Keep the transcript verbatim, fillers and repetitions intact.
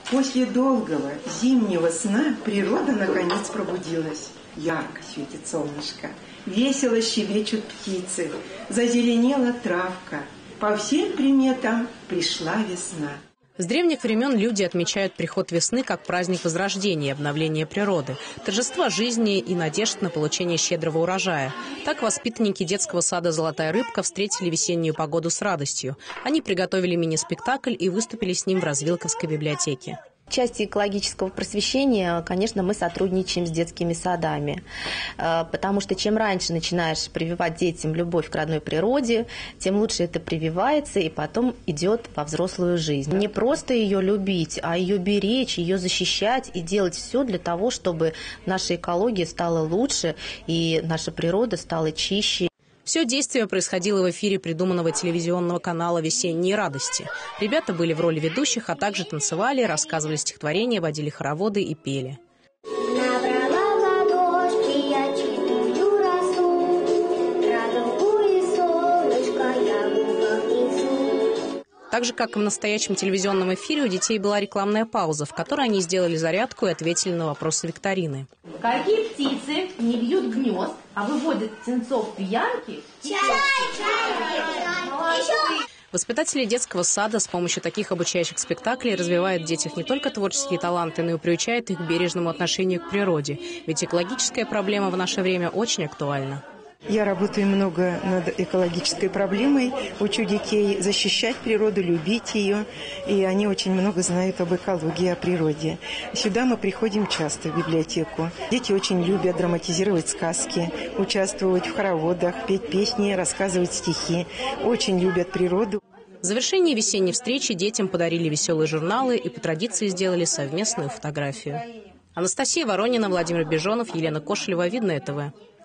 После долгого зимнего сна природа наконец пробудилась. Ярко светит солнышко, весело щебечут птицы, зазеленела травка. По всем приметам пришла весна. С древних времен люди отмечают приход весны как праздник возрождения и обновления природы, торжества жизни и надежд на получение щедрого урожая. Так воспитанники детского сада «Золотая рыбка» встретили весеннюю погоду с радостью. Они приготовили мини-спектакль и выступили с ним в Развилковской библиотеке. В части экологического просвещения, конечно, мы сотрудничаем с детскими садами, потому что чем раньше начинаешь прививать детям любовь к родной природе, тем лучше это прививается и потом идет во взрослую жизнь. Не просто ее любить, а ее беречь, ее защищать и делать все для того, чтобы наша экология стала лучше и наша природа стала чище. Все действие происходило в эфире придуманного телевизионного канала «Весенние радости». Ребята были в роли ведущих, а также танцевали, рассказывали стихотворения, водили хороводы и пели. Так же, как и в настоящем телевизионном эфире, у детей была рекламная пауза, в которой они сделали зарядку и ответили на вопросы викторины. Какие птицы не вьют гнезд, а выводят птенцов пьянки? Воспитатели детского сада с помощью таких обучающих спектаклей развивают в детях не только творческие таланты, но и приучают их к бережному отношению к природе. Ведь экологическая проблема в наше время очень актуальна. Я работаю много над экологической проблемой, учу детей защищать природу, любить ее, и они очень много знают об экологии, о природе. Сюда мы приходим часто, в библиотеку. Дети очень любят драматизировать сказки, участвовать в хороводах, петь песни, рассказывать стихи. Очень любят природу. В завершении весенней встречи детям подарили веселые журналы и по традиции сделали совместную фотографию. Анастасия Воронина, Владимир Бежонов, Елена Кошелева, Видное ТВ.